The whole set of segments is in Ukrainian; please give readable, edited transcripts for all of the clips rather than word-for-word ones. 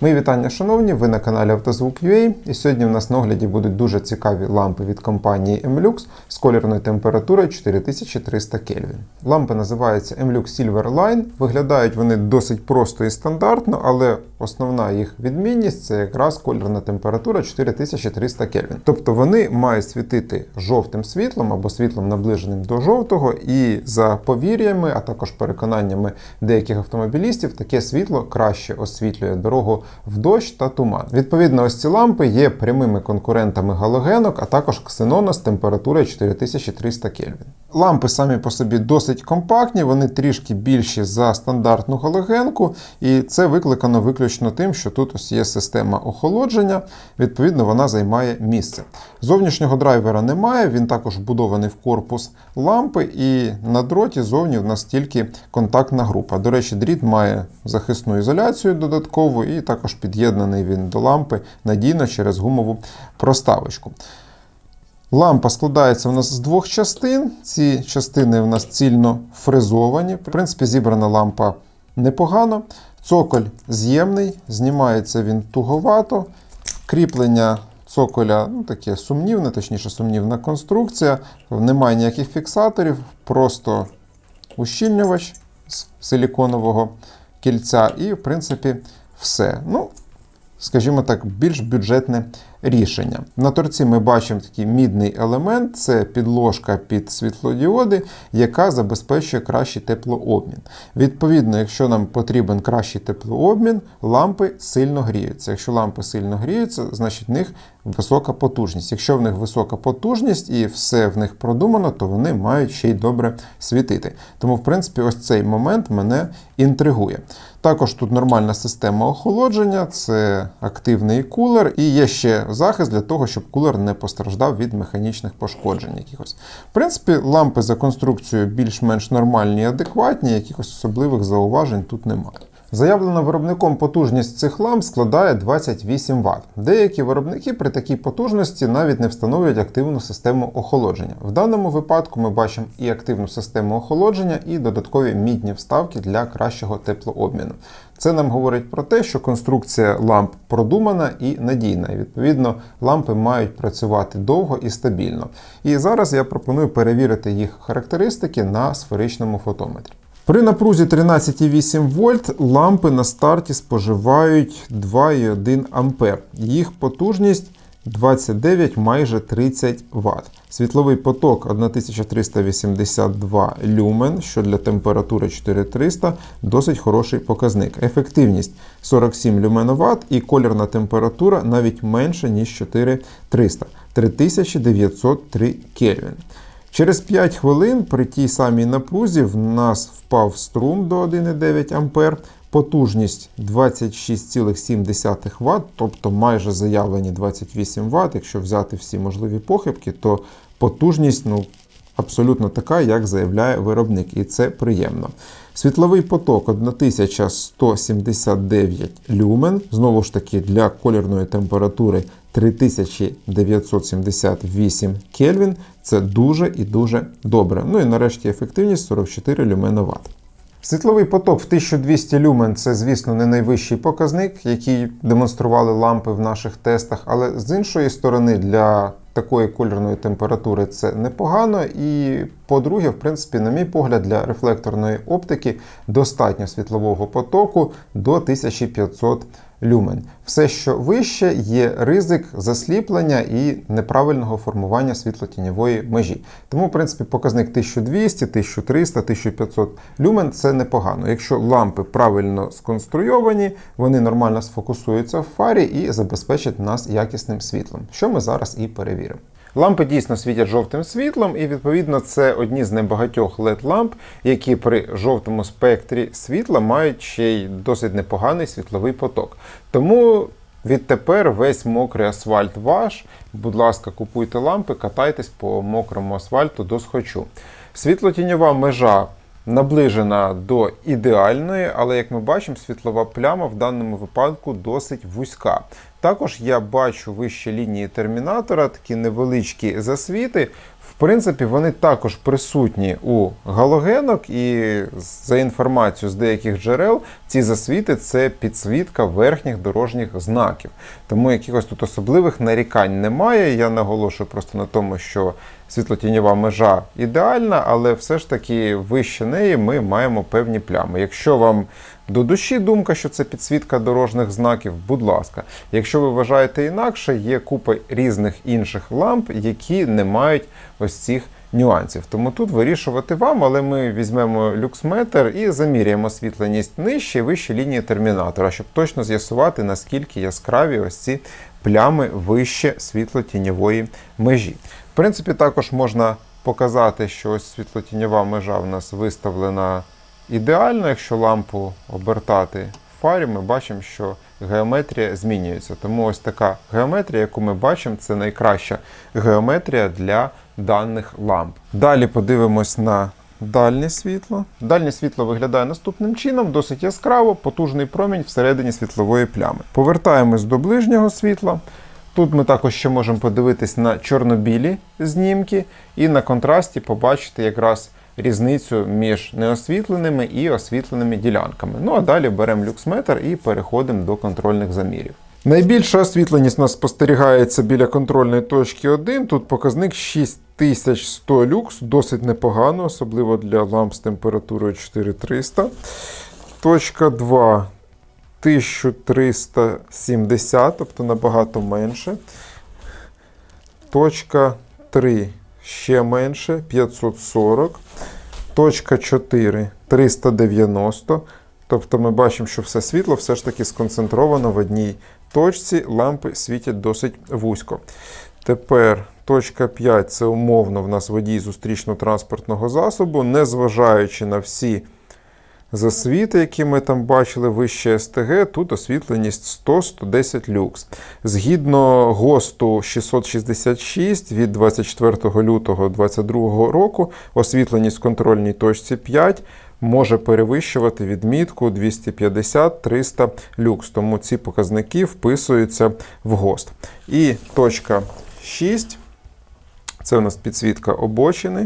Мої вітання, шановні, ви на каналі Автозвук.ua, і сьогодні в нас на огляді будуть дуже цікаві лампи від компанії Emlux з колірною температурою 4300 Кельвін. Лампи називаються Emlux Silver Line, виглядають вони досить просто і стандартно, але основна їх відмінність – це якраз колірна температура 4300 Кельвін. Тобто вони мають світити жовтим світлом або світлом наближеним до жовтого, і за повір'ями, а також переконаннями деяких автомобілістів, таке світло краще освітлює дорогу в дощ та туман. Відповідно, ось ці лампи є прямими конкурентами галогенок, а також ксенона з температурою 4300 Кельвін. Лампи самі по собі досить компактні, вони трішки більші за стандартну галогенку, і це викликано виключно тим, що тут ось є система охолодження, відповідно вона займає місце. Зовнішнього драйвера немає, він також вбудований в корпус лампи, і на дроті зовні в нас тільки контактна група. До речі, дріт має захисну ізоляцію додаткову, і також під'єднаний він до лампи надійно через гумову проставочку. Лампа складається у нас з двох частин. Ці частини у нас цільно фрезовані. В принципі, зібрана лампа непогано. Цоколь з'ємний, знімається він туговато. Кріплення цоколя таке сумнівне, точніше сумнівна конструкція. Немає ніяких фіксаторів, просто ущільнювач з силіконового кільця і, в принципі, все. Скажімо так, більш бюджетне рішення. На торці ми бачимо такий мідний елемент, це підложка під світлодіоди, яка забезпечує кращий теплообмін. Відповідно, якщо нам потрібен кращий теплообмін, лампи сильно гріються. Якщо лампи сильно гріються, значить в них висока потужність. Якщо в них висока потужність і все в них продумано, то вони мають ще й добре світити. Тому, в принципі, ось цей момент мене інтригує. Також тут нормальна система охолодження, це активний кулер, і є ще захист для того, щоб кулер не постраждав від механічних пошкоджень якихось. В принципі, лампи за конструкцією більш-менш нормальні і адекватні, якихось особливих зауважень тут немає. Заявлена виробником потужність цих ламп складає 28 Вт. Деякі виробники при такій потужності навіть не встановлюють активну систему охолодження. В даному випадку ми бачимо і активну систему охолодження, і додаткові мідні вставки для кращого теплообміну. Це нам говорить про те, що конструкція ламп продумана і надійна. І, відповідно, лампи мають працювати довго і стабільно. І зараз я пропоную перевірити їх характеристики на сферичному фотометрі. При напрузі 13,8 вольт лампи на старті споживають 2,1 А. Їх потужність 29, майже 30 Вт. Світловий поток 1382 люмен, що для температури 4300 досить хороший показник. Ефективність 47 люменоват і колірна температура навіть менше, ніж 4300 – 3903 Кельвін. Через 5 хвилин при тій самій напрузі в нас впав струм до 1,9 А, потужність 26,7 Вт, тобто майже заявлені 28 Вт. Якщо взяти всі можливі похибки, то потужність абсолютно така, як заявляє виробник, і це приємно. Світловий поток 1179 люмен, знову ж таки для колірної температури 3978 Кельвін, це дуже і дуже добре. І нарешті ефективність 44 люменоват. Світловий поток в 1200 люмен – це, звісно, не найвищий показник, який демонстрували лампи в наших тестах, але з іншої сторони для такої кольорної температури це непогано. І, по-друге, в принципі, на мій погляд, для рефлекторної оптики достатньо світлового потоку до 1500 люмен. Все, що вище, є ризик засліплення і неправильного формування світлотіньової межі. Тому, в принципі, показник 1200, 1300, 1500 люмен – це непогано. Якщо лампи правильно сконструйовані, вони нормально сфокусуються в фарі і забезпечать нас якісним світлом, що ми зараз і перевіримо. Лампи дійсно світять жовтим світлом, і, відповідно, це одні з небагатьох LED-ламп, які при жовтому спектрі світла мають ще й досить непоганий світловий поток. Тому відтепер весь мокрий асфальт ваш. Будь ласка, купуйте лампи, катайтесь по мокрому асфальту досхочу. Світлотіньова межа наближена до ідеальної, але, як ми бачимо, світлова пляма в даному випадку досить вузька. Також я бачу вище лінії термінатора такі невеличкі засвіти. В принципі, вони також присутні у галогенок, і за інформацією з деяких джерел, ці засвіти – це підсвітка верхніх дорожніх знаків. Тому якихось тут особливих нарікань немає. Я наголошую просто на тому, що світлотіньова межа ідеальна, але все ж таки вище неї ми маємо певні плями. Якщо вам до душі думка, що це підсвітка дорожніх знаків, будь ласка. Якщо ви вважаєте інакше, є купа різних інших ламп, які не мають ось цих нюансів. Тому тут вирішувати вам, але ми візьмемо люксметр і заміряємо освітленість нижче і вище лінії термінатора, щоб точно з'ясувати, наскільки яскраві ось ці плями вище світлотіньової межі. В принципі, також можна показати, що ось світлотіньова межа в нас виставлена ідеально. Якщо лампу обертати в фарі, ми бачимо, що геометрія змінюється. Тому ось така геометрія, яку ми бачимо, це найкраща геометрія для даних ламп. Далі подивимось на дальнє світло. Дальнє світло виглядає наступним чином, досить яскраво, потужний промінь всередині світлової плями. Повертаємось до ближнього світла. Тут ми також ще можемо подивитись на чорно-білі знімки і на контрасті побачити якраз різницю між неосвітленими і освітленими ділянками. Ну а далі беремо люксметр і переходимо до контрольних замірів. Найбільша освітленість у нас спостерігається біля контрольної точки 1. Тут показник 6100 люкс, досить непогано, особливо для ламп з температурою 4300. Точка 2 1370, тобто набагато менше. Точка 3 ще менше, 540. Точка 4 390. Тобто ми бачимо, що все світло все ж таки сконцентровано в одній точці, лампи світять досить вузько. Тепер точка 5 – це умовно в нас водій зустрічно-транспортного засобу, незважаючи на всі засвіти, які ми там бачили вище СТГ, тут освітленість 100-110 люкс. Згідно ГОСТу 666 від 24 лютого 2022 року, освітленість в контрольній точці 5 може перевищувати відмітку 250-300 люкс, тому ці показники вписуються в ГОСТ. І точка 6 – це у нас підсвітка обочини.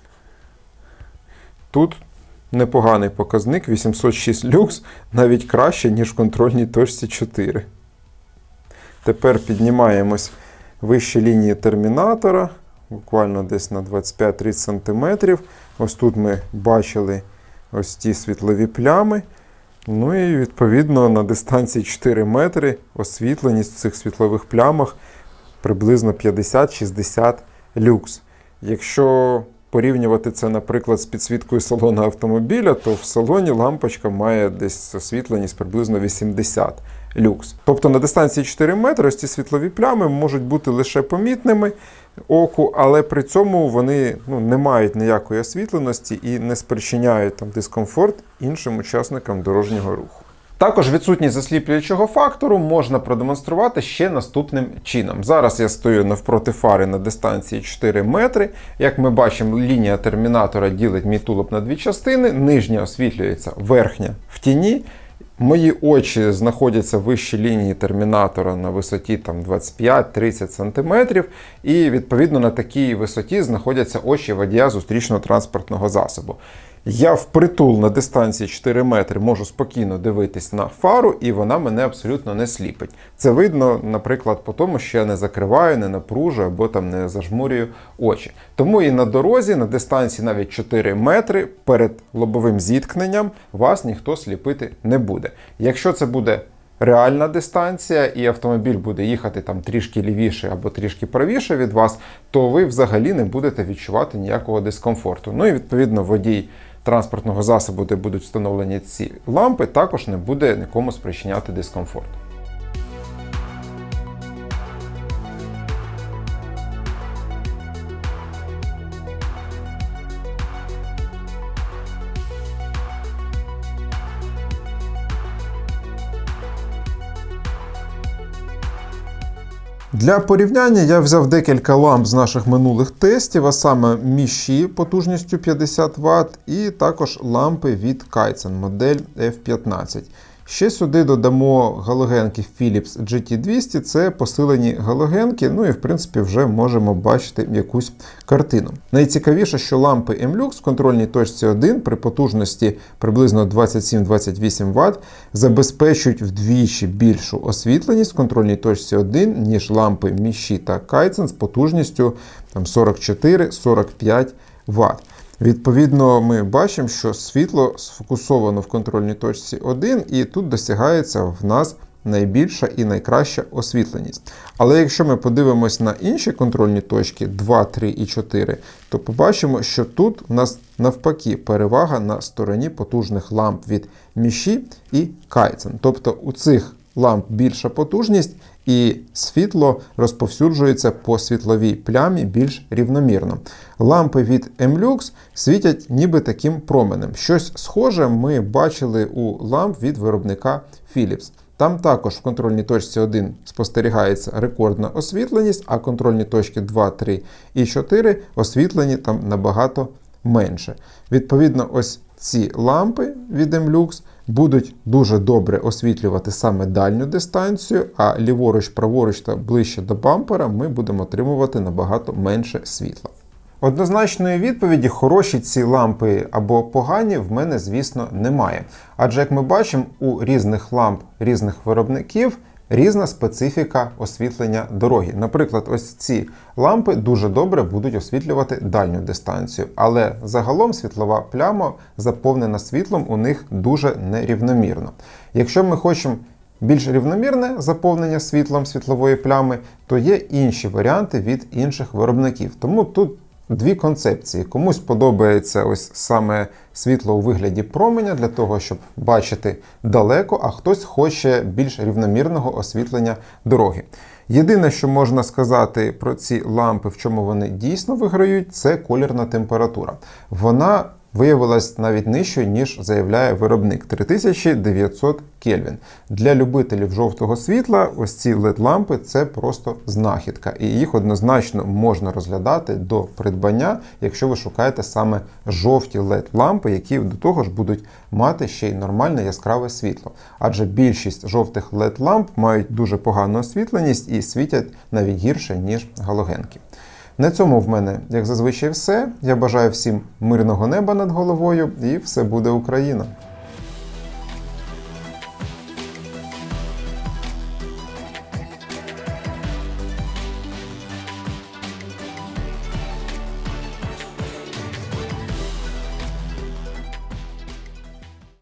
Тут непоганий показник, 806 люкс, навіть краще, ніж в контрольній точці 4. Тепер піднімаємось вище лінії термінатора, буквально десь на 25-30 см. Ось тут ми бачили ось ті світлові плями. Ну і відповідно на дистанції 4 метри освітленість в цих світлових плямах приблизно 50-60 люкс. Якщо порівнювати це, наприклад, з підсвіткою салону автомобіля, то в салоні лампочка має десь освітленість приблизно 80 люкс. Тобто на дистанції 4 метри ось ці світлові плями можуть бути лише помітними оку, але при цьому вони не мають ніякої освітленості і не спричиняють дискомфорт іншим учасникам дорожнього руху. Також відсутність засліплюючого фактору можна продемонструвати ще наступним чином. Зараз я стою навпроти фари на дистанції 4 метри. Як ми бачимо, лінія термінатора ділить мій тулуб на дві частини. Нижня освітлюється, верхня в тіні. Мої очі знаходяться вище лінії термінатора на висоті 25-30 см. І відповідно на такій висоті знаходяться очі водія зустрічного транспортного засобу. Я впритул на дистанції 4 метри можу спокійно дивитись на фару, і вона мене абсолютно не сліпить. Це видно, наприклад, по тому, що я не закриваю, не напружую або не зажмурюю очі. Тому і на дорозі, на дистанції навіть 4 метри перед лобовим зіткненням вас ніхто сліпити не буде. Якщо це буде реальна дистанція і автомобіль буде їхати трішки лівіше або трішки правіше від вас, то ви взагалі не будете відчувати ніякого дискомфорту. Ну і відповідно водій транспортного засобу, де будуть встановлені ці лампи, також не буде нікому спричиняти дискомфорт. Для порівняння я взяв декілька ламп з наших минулих тестів, а саме Міші потужністю 50 Вт і також лампи від Kaizen, модель F15. Ще сюди додамо галогенки Philips GT200, це посилені галогенки, ну і в принципі вже можемо бачити якусь картину. Найцікавіше, що лампи MLux в контрольній точці 1 при потужності приблизно 27-28 Вт забезпечують вдвічі більшу освітленість в контрольній точці 1, ніж лампи Міші та Kaizen з потужністю 44-45 Вт. Відповідно, ми бачимо, що світло сфокусовано в контрольній точці 1, і тут досягається в нас найбільша і найкраща освітленість. Але якщо ми подивимось на інші контрольні точки 2, 3 і 4, то побачимо, що тут у нас навпаки перевага на стороні потужних ламп від Міші і Kaizen. Тобто у цих ламп більша потужність, і світло розповсюджується по світловій плямі більш рівномірно. Лампи від MLux світять ніби таким променем. Щось схоже ми бачили у ламп від виробника Philips. Там також в контрольній точці 1 спостерігається рекордна освітленість, а контрольні точки 2, 3 і 4 освітлені там набагато менше. Відповідно, ось ці лампи від MLux будуть дуже добре освітлювати саме дальню дистанцію, а ліворуч, праворуч та ближче до бампера ми будемо отримувати набагато менше світла. Однозначної відповіді, хороші ці лампи або погані, в мене, звісно, немає. Адже, як ми бачимо, у різних ламп різних виробників різна специфіка освітлення дороги. Наприклад, ось ці лампи дуже добре будуть освітлювати дальню дистанцію, але загалом світлова пляма заповнена світлом у них дуже нерівномірно. Якщо ми хочемо більш рівномірне заповнення світлом світлової плями, то є інші варіанти від інших виробників. Тому тут дві концепції. Комусь подобається ось саме світло у вигляді променя для того, щоб бачити далеко, а хтось хоче більш рівномірного освітлення дороги. Єдине, що можна сказати про ці лампи, в чому вони дійсно виграють, це колірна температура. Вона виявилась навіть нижчою, ніж заявляє виробник – 3900 Кельвін. Для любителів жовтого світла ось ці LED-лампи – це просто знахідка. І їх однозначно можна розглядати до придбання, якщо ви шукаєте саме жовті LED-лампи, які до того ж будуть мати ще й нормальне яскраве світло. Адже більшість жовтих LED-ламп мають дуже погану освітленість і світять навіть гірше, ніж галогенки. На цьому в мене, як зазвичай, все. Я бажаю всім мирного неба над головою, і все буде Україна!